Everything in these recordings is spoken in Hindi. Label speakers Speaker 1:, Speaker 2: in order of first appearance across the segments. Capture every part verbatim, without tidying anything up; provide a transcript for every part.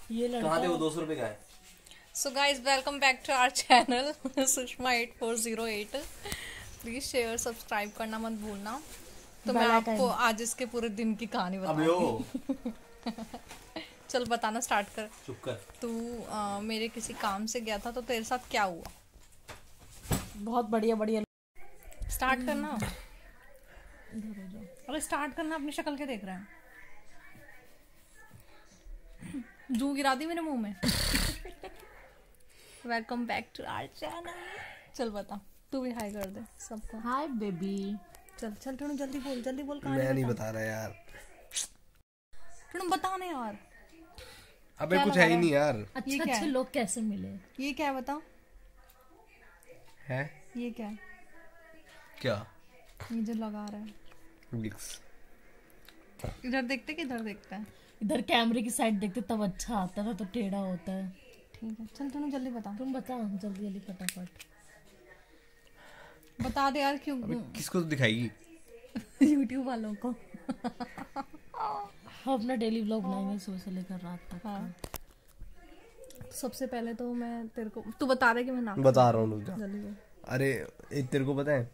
Speaker 1: ये लड़का
Speaker 2: कहाँ थे वो? दो सौ रुपए का है।
Speaker 3: So guys welcome back to our channel Sushma eight four zero eight. Please share subscribe करना मत भूलना। तो मैं आपको आज इसके पूरे दिन की कहानी बताऊंगी। चल बताना स्टार्ट कर।
Speaker 2: चुप कर।
Speaker 3: तू आ, मेरे किसी काम से गया था तो तेरे साथ क्या हुआ?
Speaker 1: बहुत बढ़िया बढ़िया।
Speaker 3: स्टार्ट करना। अरे स्टार्ट करना। अपनी शक्ल के देख रहे हैं? जू गिरा दी मेरे मुंह में। Welcome back to our channel. चल बता, तू भी हाय कर दे सबको।
Speaker 1: Hi baby.
Speaker 3: चल चल टुनु जल्दी बोल, जल्दी बोल।
Speaker 2: मैं नहीं बता रहा यार।
Speaker 3: टुनु बता ना यार।
Speaker 2: अबे कुछ है ही नहीं यार।
Speaker 1: अच्छे अच्छे लोग कैसे मिले?
Speaker 3: ये क्या है बता?
Speaker 2: है
Speaker 3: ये क्या है?
Speaker 2: क्या?
Speaker 3: ये जो लगा रहा है
Speaker 2: विक्स।
Speaker 3: इधर देखते कि इधर देखते हैं?
Speaker 1: इधर कैमरे की साइड देखते तब अच्छा आता है, तो टेढ़ा होता है।
Speaker 3: ठीक है चल टुनु जल्दी बता।
Speaker 1: तुम बता जल्दी जल्दी फटाफट
Speaker 3: बता दे यार। क्यों?
Speaker 2: किसको दिखाएगी?
Speaker 3: यूट्यूब वालों को।
Speaker 1: हम अपना डेली व्लॉग बनाएंगे सुबह से लेकर रात तक।
Speaker 3: हाँ। तो सबसे पहले तो मैं तेरे को, तू बता रहे कि मैं ना
Speaker 2: बता रहा हूँ।
Speaker 3: जल्दी बोल।
Speaker 2: अरे एक तेरे को पता है,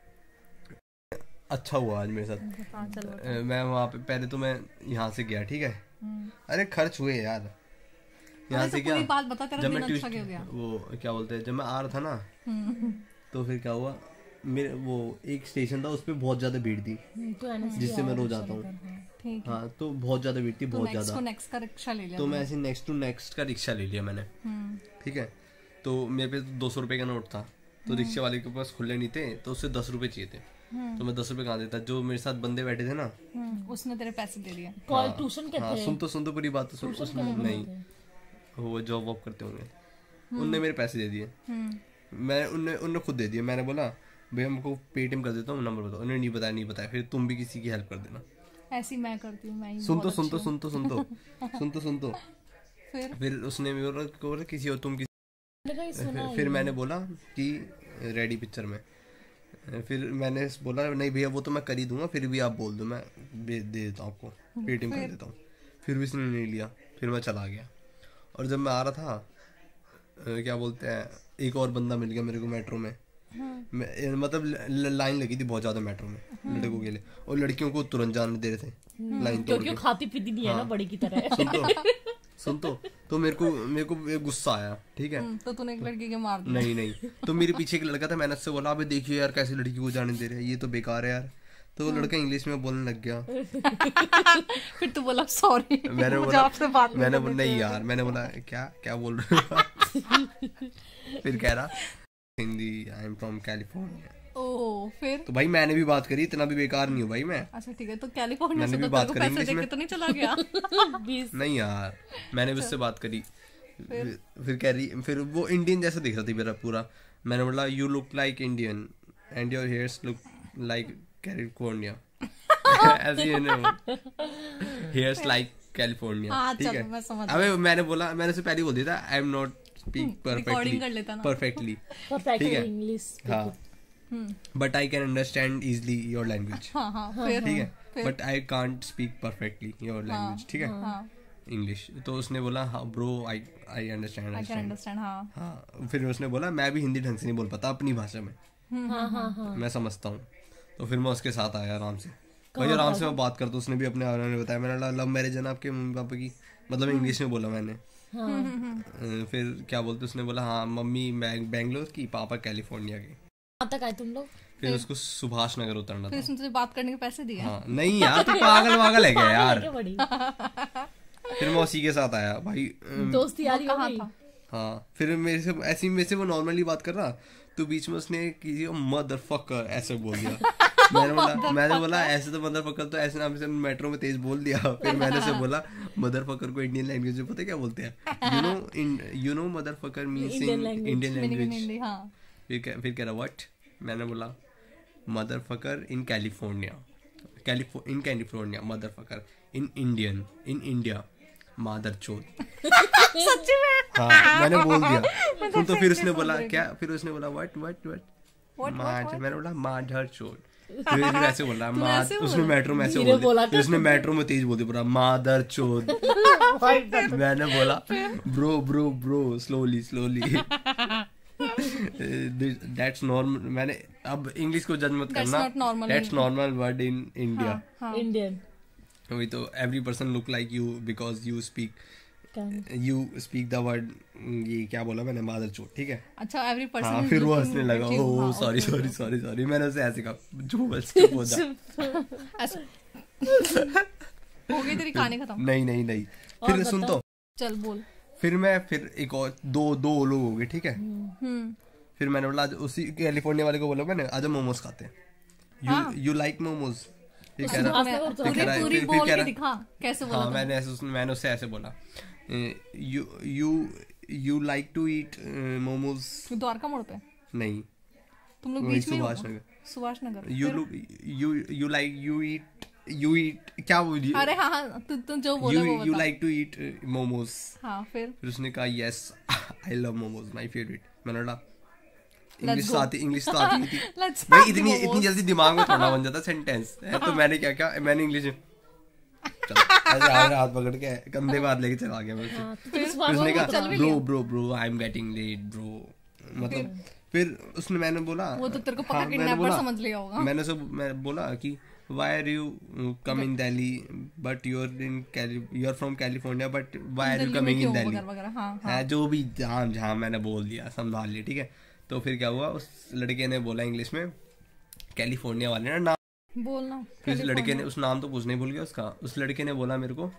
Speaker 2: अच्छा हुआ आज मेरे साथ।
Speaker 3: हाँ चल बता।
Speaker 2: अ, मैं वहाँ पे पहले तो मैं यहाँ से गया, ठीक है। अरे खर्च हुए यार यहाँ से। क्या
Speaker 3: पूरी बात बता, तेरा
Speaker 2: जब
Speaker 3: दिन
Speaker 2: मैं
Speaker 3: अच्छा क्यों गया?
Speaker 2: वो क्या बोलते हैं, जब मैं आ रहा था ना तो फिर क्या हुआ, मेरे वो एक स्टेशन था उस पे बहुत ज्यादा भीड़ थी जिससे मैं रोज आता हूँ।
Speaker 3: ठीक है।
Speaker 2: हाँ तो बहुत ज्यादा भीड़ थी, बहुत ज्यादा।
Speaker 3: नेक्स्ट का रिक्शा ले लिया
Speaker 2: तो मैं ऐसे नेक्स्ट टू नेक्स्ट का रिक्शा ले लिया मैंने, ठीक है। तो मेरे पे दो सौ रुपए का नोट था, तो रिक्शे वाले के पास खुले नहीं थे, तो उससे दस रुपए चाहिए थे। तो मैं दस रुपए कहाँ देता? जो मेरे साथ बंदे बैठे थे ना,
Speaker 3: उसने तेरे पैसे दे दिए।
Speaker 1: कॉल ट्यूशन के
Speaker 2: हाँ
Speaker 1: थे।
Speaker 2: सुन तो सुन तो पूरी बात तो सुन। उसने नहीं, वो जॉब वॉब करते होंगे, उनने मेरे पैसे दे दिए। मैं उनने उनने खुद दे दिए। मैंने बोला भैया हमको पेटीएम कर देता हूँ, नंबर बताओ। उन्होंने नहीं बताया, नहीं बताया। फिर तुम भी किसी की हेल्प कर देना।
Speaker 3: ऐसी मैं करती हूँ। मैं
Speaker 2: सुन तो सुन तो सुन तो सुन तो सुन तो सुन तो
Speaker 3: फिर
Speaker 2: फिर उसने बोला किसी और तुम किसी।
Speaker 1: सुना
Speaker 2: फिर मैंने बोला कि रेडी पिक्चर में। फिर मैंने बोला नहीं भैया वो तो मैं कर ही दूंगा, फिर भी आप बोल दो मैं दे देता हूँ आपको, पेटीएम कर देता हूँ। फिर भी इसने नहीं लिया, फिर मैं चला गया। और जब मैं आ रहा था, क्या बोलते हैं, एक और बंदा मिल गया मेरे को मेट्रो में। मैं, मतलब लाइन लगी थी बहुत ज्यादा मेट्रो में लड़कों के लिए, और लड़कियों को तुरंत जाने दे रहे थे लाइन तोड़ के।
Speaker 1: खाती पीती नहीं है ना बड़ी की तरह।
Speaker 2: सुन तो सुन तो तो मेरे को मेरे को गुस्सा आया, ठीक है।
Speaker 3: तो तूने एक लड़की के मार दिया?
Speaker 2: नहीं नहीं, तो मेरे पीछे एक लड़का था, मैंने उससे बोला अबे देखिए यार कैसे लड़की को जाने दे रहे हैं, ये तो बेकार है यार। तो वो लड़का इंग्लिश में बोलने लग गया।
Speaker 3: फिर तू बोला सॉरी,
Speaker 2: मैंने बोला आपसे बात मैंने बोला नहीं यार, मैंने बोला क्या क्या बोल रहे हो? फिर कह रहा Hindi, I am from California.
Speaker 3: Oh फिर
Speaker 2: तो भाई मैंने भी बात करी, इतना भी बेकार नहीं हूँ भाई मैं।
Speaker 3: अच्छा ठीक है, तो कैलिफोर्निया से
Speaker 2: भी
Speaker 3: तो
Speaker 2: बात
Speaker 3: तेरे को
Speaker 2: करी
Speaker 3: पैसे देके तो नहीं चला गया?
Speaker 2: नहीं यार, मैंने भी उससे बात करी। फिर फिर कह रही, फिर वो इंडियन जैसा दिख रहा था मेरा पूरा। मैंने बोला you look like Indian and your hairs look like California. ऐसे हेयर्स लाइक कैलिफोर्निया, ठीक है। अबे मैंने बोला, मैंने से पहले बोल दिया था I am not speak perfectly perfectly ठीक है
Speaker 1: इंग्लिश।
Speaker 2: हाँ but I can understand easily your language, ठीक है। But I can't speak perfectly your language, ठीक है, इंग्लिश। तो उसने बोला हाँ bro I I understand understand हाँ। फिर उसने बोला मैं भी हिंदी ढंग से नहीं बोल पाता अपनी भाषा में,
Speaker 1: हाँ हाँ हाँ
Speaker 2: मैं समझता हूँ। तो फिर मैं उसके साथ आया आराम से, भाई आराम से मैं बात करता। उसने भी अपने बारे में बताया। मैंने लव मैरिज है ना आपके मम्मी पापा की, मतलब इंग्लिश में बोला मैंने। फिर क्या बोलते, उसने बोला हाँ मम्मी बैंगलोर की, पापा कैलिफोर्निया के।
Speaker 1: कहाँ तक आए तुम लोग?
Speaker 2: फिर उसको सुभाष नगर उतरना था।
Speaker 3: फिर बात करने के पैसे दिए?
Speaker 2: हाँ नहीं यार तू पागल वागल है क्या यार। फिर मैं उसी के साथ आया भाई,
Speaker 1: दोस्ती यारी हो गई।
Speaker 2: हाँ फिर मेरे से ऐसी मेरे से वो नॉर्मली बात कर रहा, तो बीच में उसने किसी मदर फकर ऐसे बोल दिया। मैंने बोला मैंने बोला ऐसे तो मदर फकर तो ऐसे नाम से मेट्रो में तेज बोल दिया। फिर मैंने से बोला मदर फकर को इंडियन लैंग्वेज में पता है क्या बोलते हैं? You know you know mother fucker means in Indian language. फिर कह रहा व्हाट? मैंने बोला mother fucker in California, in California mother fucker in Indian in India मादर चोद।
Speaker 3: सच्ची में?
Speaker 2: हाँ मैंने बोल दिया। तो फिर उसने बोला क्या? फिर उसने बोला व्हाट व्हाट व्हाट मादर। मैंने बोला मादर चोद। फिर फिर ऐसे बोला
Speaker 3: तूने
Speaker 2: माँ
Speaker 3: ऐसे
Speaker 2: उसने मेट्रो में ऐसे
Speaker 1: धीरे
Speaker 2: बोल
Speaker 1: बोला
Speaker 2: दिया फिर उसने मेट्रो में तेज बोल दिया पूरा मादर चोद मैंने बोला bro bro bro slowly slowly that's normal मैंने अब इंग्लिश को जज मत
Speaker 3: That's
Speaker 2: करना
Speaker 3: not normal
Speaker 2: that's
Speaker 3: in-
Speaker 2: normal word in India
Speaker 3: हाँ
Speaker 1: इंडियन
Speaker 2: वही तो every person look like you because you speak you speak the word ये क्या बोला मैंने मादर चोद ठीक है
Speaker 3: अच्छा एवरी पर्सन
Speaker 2: हाँ फिर वो हंसने लगा oh sorry sorry sorry sorry मैंने उसे ऐसे कहा जो बस चुप हो जा
Speaker 3: हो गई तेरी कहानी खत्म।
Speaker 2: नहीं नहीं नहीं फिर सुन तो
Speaker 3: चल बोल।
Speaker 2: फिर मैं फिर एक और दो दो लोग हो गए ठीक है
Speaker 3: हम्म
Speaker 2: फिर मैंने बोला आज उसी कैलिफोर्निया वाले को बोला मैंने आज मोमोज खाते हैं यू यू लाइक मोमोज ये कह रहा है
Speaker 3: पूरी पूरी
Speaker 2: फिर
Speaker 3: बोल
Speaker 2: कह
Speaker 3: के
Speaker 2: रहा
Speaker 3: दिखा कैसे बोला
Speaker 2: हाँ
Speaker 3: था?
Speaker 2: मैंने ऐसे उसने मैंने उससे ऐसे बोला you you you like to eat momos
Speaker 3: Dwarka Mor पे
Speaker 2: नहीं
Speaker 3: तुम लोग
Speaker 2: वही
Speaker 3: बीच में ही हो
Speaker 2: सुभाष
Speaker 3: ना?
Speaker 2: Nagar
Speaker 3: Subhash Nagar
Speaker 2: you look you you like you eat you eat क्या बोली
Speaker 3: अरे हाँ हाँ तू तू जो बोले
Speaker 2: यू
Speaker 3: वो
Speaker 2: यू
Speaker 3: बता।
Speaker 2: लाइक टू ईट मोमोज
Speaker 3: हाँ फिर
Speaker 2: फिर उसने कहा yes I love momos my favourite मैंने बोला
Speaker 3: Let's
Speaker 2: इंग्लिश
Speaker 3: go.
Speaker 2: आती इंग्लिश तो आती नहीं थी
Speaker 3: Let's
Speaker 2: भाई
Speaker 3: have
Speaker 2: इतनी
Speaker 3: momos.
Speaker 2: इतनी जल्दी दिमाग में थोड़ा बन जाता सेंटेंस तो मैंने क्या किया मैंने इंग्लिश चल ऐसे हाथ हाथ पकड़ के कंधे पे हाथ लेके चला गया मैं उसे। फिर उसने कहा
Speaker 3: चल भी
Speaker 2: ब्रो
Speaker 3: गया।
Speaker 2: Bro bro I am getting late bro मतलब फिर उसने मैंने बोला
Speaker 3: वो तो तेरे को पक्का
Speaker 2: हाँ, मैंने
Speaker 3: किडनैपर
Speaker 2: बोला-
Speaker 3: समझ लिया होगा।
Speaker 2: मैंने सब मैं बोला कि why are you uh, come in Delhi but you're in Cali you're from California but why are you
Speaker 3: Delhi में
Speaker 2: coming in
Speaker 3: क्यों
Speaker 2: Delhi
Speaker 3: वगैरह वगैरह, हाँ हाँ
Speaker 2: है जो भी जहाँ जहाँ मैंने बोल दिया संभाल लिया ठीक है तो फिर क्या हुआ उस लड़के ने बोला इंग्लिश में कैलिफोर्निया वाले ना नाम
Speaker 3: बोलना।
Speaker 2: फिर उस लड़के ने उस नाम तो पूछने ही भूल गया उसका उस लड़के ने बोला मेरे को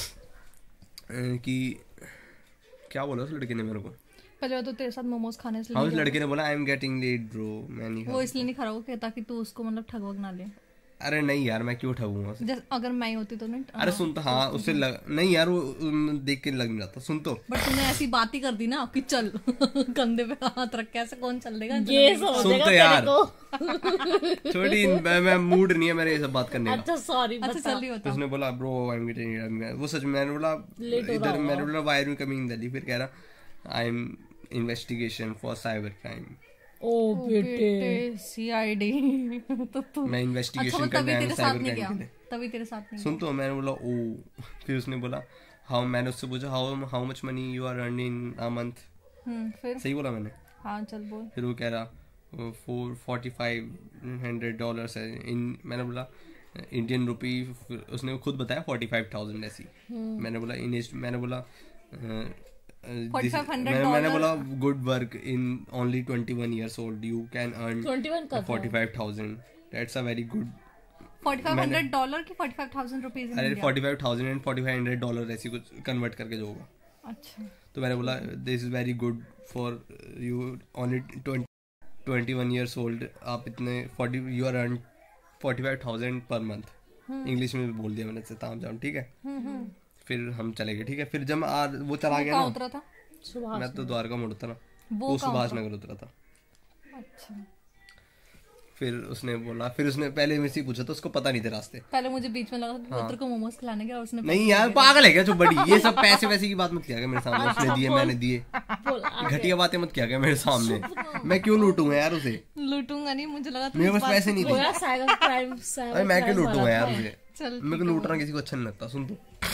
Speaker 2: अ, कि क्या बोला उस लड़के ने मेरे को
Speaker 3: पहले तो तेरे साथ मोमोज खाने से
Speaker 2: हाँ उस लड़के ने बोला I am getting late bro मैं नहीं
Speaker 3: वो
Speaker 2: खा
Speaker 3: इसलिए नहीं खड़ा होगा ताकि तू उसको मतलब ठगवग ना ले।
Speaker 2: अरे नहीं यार मैं क्यों ठगूंगा उसे?
Speaker 3: जैसे अगर मैं ही होती तो नहीं।
Speaker 2: अरे सुन तो हाँ उससे लग नहीं यार वो उम, देख के लग नहीं जाता सुन तो
Speaker 3: बट तूने ऐसी बात ही कर दी ना कि चल कंधे पे हाथ रख के ऐसे कौन चल देगा।
Speaker 1: ये
Speaker 2: सुन
Speaker 1: समझेगा
Speaker 2: तो
Speaker 1: तेरे
Speaker 2: यार।
Speaker 1: को।
Speaker 2: छोटी मैं, मैं मूड नहीं है मेरे ये सब बात करने का
Speaker 1: अच्छा सॉरी
Speaker 3: अच्छा
Speaker 1: बता
Speaker 3: चल ही होता।
Speaker 2: उसने बोला ब्रो आई एम गेटिंग वो सच में मैंने बोला
Speaker 1: Late हो
Speaker 2: इधर
Speaker 1: रहा
Speaker 2: मैंने बोला why are you coming Delhi फिर कह रहा I am investigation for cyber crime
Speaker 1: ओ बेटे
Speaker 3: सीआईडी तो तू
Speaker 2: मैं
Speaker 3: अच्छा
Speaker 2: इन्वेस्टिगेशन
Speaker 3: वो
Speaker 2: करने
Speaker 3: तभी
Speaker 2: आया
Speaker 3: तेरे
Speaker 2: हूँ
Speaker 3: साथ
Speaker 2: साइबर
Speaker 3: नहीं
Speaker 2: क्राइम
Speaker 3: गया
Speaker 2: के लिए
Speaker 3: तभी तेरे साथ नहीं
Speaker 2: सुन तो मैंने बोला ओ फिर उसने बोला हाउ मैंने उससे पूछा how how much money you are earning in a month
Speaker 3: गया। हम्म फिर
Speaker 2: सही बोला मैंने
Speaker 3: हाँ चल बोल।
Speaker 2: फिर वो कह रहा four forty five hundred dollars है इन मैंने बोला इंडियन रुपी उसने खुद बताया फोर्टी फाइव थाउजेंड ऐसी मैंने बोला इन मैंने बोला
Speaker 3: forty-five hundred
Speaker 2: मैंने मैंने
Speaker 3: dollar-
Speaker 2: बोला good work in only twenty one years old you can earn
Speaker 1: इक्कीस का
Speaker 2: forty five thousand that's a very good
Speaker 3: forty five hundred dollar की फोर्टी फाइव थाउजेंड रुपीज
Speaker 2: अरे forty five thousand and forty five hundred dollar ऐसी कुछ कन्वर्ट करके जो होगा
Speaker 3: अच्छा
Speaker 2: तो मैंने बोला this is very good for you only twenty one years old आप इतने forty you are earn forty five thousand per month English में भी बोल दिया मैंने ताम जाम ठीक है फिर हम चले गए ठीक है फिर जब आ, वो चला गया
Speaker 3: कहाँ
Speaker 2: ना
Speaker 3: उतरा था?
Speaker 1: सुभाष
Speaker 2: मैं तो द्वारका मोड़ उतरा
Speaker 3: वो
Speaker 2: वो
Speaker 3: कहाँ
Speaker 2: सुभाष
Speaker 3: उतरा?
Speaker 2: नगर उतरा था
Speaker 3: अच्छा
Speaker 2: फिर उसने बोला फिर उसने पहले मेरे से पूछा था उसको पता नहीं थे रास्ते
Speaker 3: पहले मुझे बीच में लगा था कि वो तेरे को मोमोज खिलाने गया और उसने
Speaker 2: नहीं यार पागल है क्या जो बड़ी ये सब पैसे वैसे की बात मत किया कर मेरे सामने उसने दिए मैंने दिए
Speaker 1: बोल आगे।
Speaker 2: घटिया बातें मत किया कर मेरे सामने मैं क्यों लूटूंगा यार उसे
Speaker 3: लूटूंगा नहीं मुझे लगा तू
Speaker 2: मेरे
Speaker 3: इस
Speaker 2: पास
Speaker 3: बात-
Speaker 2: पैसे नहीं थे
Speaker 1: बोला साइबर क्राइम
Speaker 2: अरे
Speaker 1: साइबर
Speaker 2: मैं क्यों
Speaker 1: क्राइम
Speaker 2: लूटूंगा
Speaker 1: वाला
Speaker 2: यार
Speaker 1: था।
Speaker 2: उसे
Speaker 3: चल
Speaker 2: मेरे को लूटना किसी को अच्छा नहीं लगता सुन तो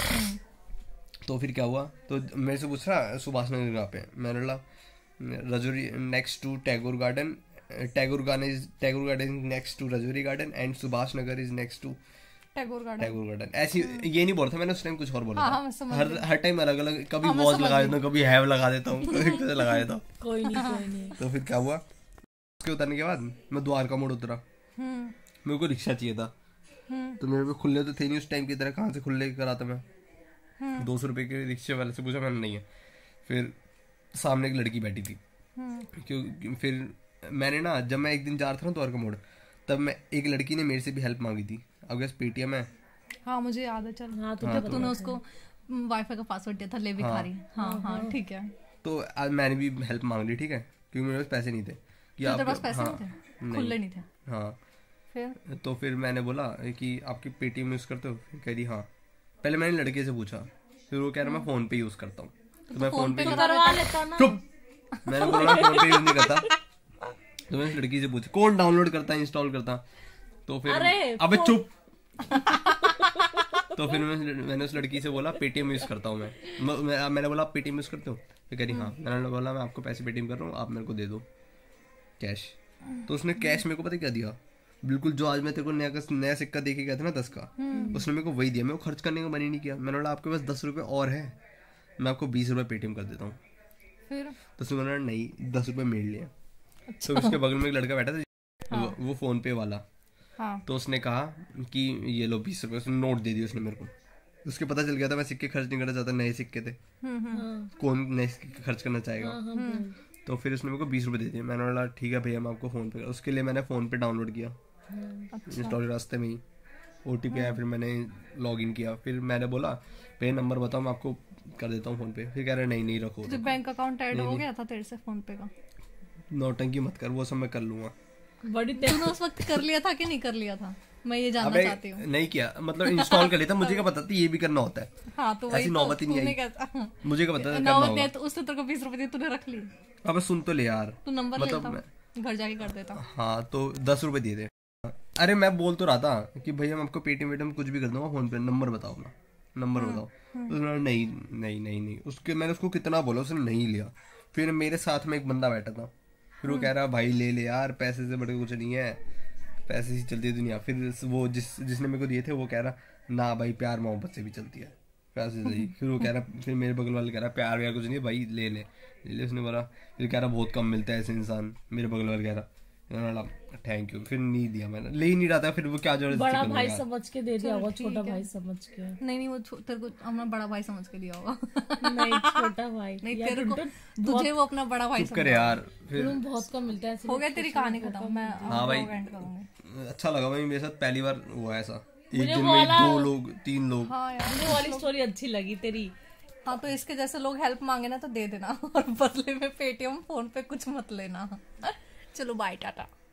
Speaker 2: तो फिर क्या हुआ तो मेरे से पूछ रहा सुभाष नगर कहाँ पे मैंने बोला Rajouri next to Tagore Garden Tagore Garden is Tagore Garden is next to Rajouri Garden and Subhash Nagar is next to
Speaker 3: Tagore Garden.
Speaker 2: Tagore Garden ऐसी ये नहीं बोला था मैंने उस टाइम कुछ और बोला
Speaker 3: हाँ,
Speaker 2: था
Speaker 3: हाँ, मैं समझ
Speaker 2: हर हर टाइम अलग अलग कभी
Speaker 3: हाँ, मैं
Speaker 2: वॉज
Speaker 3: समझ
Speaker 2: लगा
Speaker 3: गई।
Speaker 2: देता हूँ कभी हैव लगा देता हूँ कभी कुछ लगा देता हूँ
Speaker 1: कोई नहीं कोई नहीं
Speaker 2: तो फिर क्या हुआ उसके उतरने के बाद मैं द्वारका मोड़ उतरा
Speaker 3: हम्म
Speaker 2: मेरे को रिक्शा चाहिए था
Speaker 3: हम्म
Speaker 2: तो मेरे पे खुले तो थे नहीं उस टाइम की तरह कहाँ से खुले कराता मैं
Speaker 3: हम्म।
Speaker 2: दो सौ रुपए के रिक्शे वाले से पूछा मैंने नहीं है फिर सामने एक लड़की बैठी थी
Speaker 3: हम्म
Speaker 2: क्यों फिर मैंने ना जब मैं एक दिन जा रहा था ना द्वारका मोड़ तब मैं एक लड़की ने मेरे से भी हेल्प मांगी थी अब गैस पेटीएम है
Speaker 3: हाँ मुझे याद है चल
Speaker 1: हाँ तो
Speaker 3: जब तूने उसको वाईफाई का पासवर्ड दिया था ले भिखारी। हाँ हाँ ठीक है।
Speaker 2: तो आज मैंने भी हेल्प मांग ली ठीक है क्योंकि मेरे पास पैसे नहीं थे कि
Speaker 3: तेरे
Speaker 2: आप
Speaker 3: पास पैसे
Speaker 2: हाँ,
Speaker 3: नहीं थे खुले नहीं थे
Speaker 2: हाँ
Speaker 3: फिर
Speaker 2: तो फिर मैंने बोला कि आपकी पेटीएम यूज करते हो फिर कह रही हाँ पहले मैंने लड़के से पूछा फिर वो कह रहा मैं फोन पे यूज करता हूँ तो मैं फोन पे
Speaker 1: करवा लेता ना
Speaker 2: चुप मैंने बोला फोन पे यूज नहीं करता तो मैंने लड़की से पूछा कौन डाउनलोड करता है इंस्टॉल करता तो फिर
Speaker 1: अरे,
Speaker 2: अबे चुप। तो फिर मैं, मैंने उस लड़की से बोला पेटीएम यूज करता हूँ मैं, मैं, मैं मैंने बोला आप पेटीएम यूज करते हो? फिर कह रही हाँ। मैंने बोला मैं आपको पैसे पेटीएम कर रहा हूँ, आप मेरे को दे दो कैश। तो उसने कैश मेरे को पता क्या दिया, बिल्कुल जो आज मैं तेरे को नया नया सिक्का देके गया था ना दस का, उसने मेरे को वही दिया। मेरे को खर्च करने का मन ही नहीं किया। मैंने बोला आपके पास दस रुपए और है, मैं आपको बीस रुपए पेटीएम कर देता हूँ।
Speaker 3: फिर
Speaker 2: तो उसने बोला नहीं दस रुपए मेरे लिए। तो उसके बगल में एक लड़का बैठा था, वो, वो फोन पे वाला।
Speaker 3: हाँ।
Speaker 2: तो उसने कहा कि ये लो बीस रुपए, उसने नोट दे दिया उसने मेरे को। उसके पता चल गया था मैं सिक्के खर्च नहीं करना चाहता, नए सिक्के थे, कौन नए सिक्के खर्च करना चाहेगा। तो फिर उसने मेरे को बीस रुपए दे दिए। मैंने बोला ठीक है भैया मैं आपको फोन पे, उसके लिए मैंने फोन पे डाउनलोड किया इंस्टॉल रास्ते में ही, ओटीपी आया, फिर मैंने लॉग इन किया। फिर मैंने बोला पे नंबर बताओ मैं आपको कर देता हूँ फोन पे। फिर कह रहे नहीं नहीं रखो,
Speaker 3: तुझे बैंक अकाउंट ऐड हो गया था तेरे से फोन पे का?
Speaker 2: नौटंकी मत कर, वो सब मैं कर लूंगा।
Speaker 1: बड़ी
Speaker 3: तूने उस वक्त कर लिया था कि नहीं कर लिया था, मैं ये जानना चाहती हूँ।
Speaker 2: नहीं किया, मतलब इंस्टॉल कर लिया था, मुझे क्या पता था ये भी करना होता है।
Speaker 3: हाँ तो वही
Speaker 2: ऐसी नौबत ही नहीं आई, मुझे क्या पता था करना
Speaker 3: नौबत
Speaker 2: होगा।
Speaker 3: नहीं, तो उसने तेरे को बीस रुपए दिए, तूने रख ली।
Speaker 2: अब सुन तो ले यार,
Speaker 3: तू नंबर
Speaker 2: मतलब
Speaker 3: लेता, घर जाके कर देता।
Speaker 2: हाँ तो दस रुपए दिए थे। अरे मैं बोल तो रहा था कि भैया मैं आपको पेटीएम वेटीएम कुछ भी कर दूंगा, फोन पे नंबर बताओ ना, नंबर बताओ। तो उसने नहीं नहीं नहीं नहीं उसके, मैंने उसको कितना बोला उसने नहीं लिया। फिर मेरे साथ में एक बंदा बैठा था, फिर वो कह रहा भाई ले ले यार, पैसे से बड़े कुछ नहीं है, पैसे से चलती है दुनिया। फिर वो जिस जिसने मेरे को दिए थे वो कह रहा ना भाई प्यार मोहब्बत से भी चलती है, पैसे से ही। फिर वो कह रहा, फिर मेरे बगल वाले कह रहा प्यार व्यार कुछ नहीं है भाई ले ले ले ले। उसने बोला, फिर कह रहा बहुत कम मिलता है ऐसे इंसान, मेरे बगल वाले कह रहा। थैंक यू, फिर नहीं दिया मैंने, ले ही नहीं रहा था। फिर वो क्या जरूरत,
Speaker 1: बड़ा भाई समझ के दे दिया होगा, छोटा भाई समझ के।
Speaker 3: नहीं नहीं वो तेरे को अपना बड़ा भाई समझ के दिया होगा।
Speaker 1: नहीं छोटा भाई
Speaker 3: नहीं तेरे को, तुझे वो अपना बड़ा भाई
Speaker 2: समझ यार। फिर
Speaker 1: बहुत कम मिलता है।
Speaker 3: हो गया तेरी कहानी खत्म, मैं
Speaker 2: हाँ भाई
Speaker 3: एंड करूंगी।
Speaker 2: अच्छा लगा भाई, मेरे साथ पहली बार हुआ ऐसा, एक दिन में दो लोग तीन लोग।
Speaker 3: हाँ यार
Speaker 1: मुझे वाली स्टोरी अच्छी लगी तेरी।
Speaker 3: हाँ तो इसके जैसे लोग हेल्प मांगे ना तो दे देना, और बदले में पेटीएम फोन पे कुछ मत लेना। चलो बाय टाटा।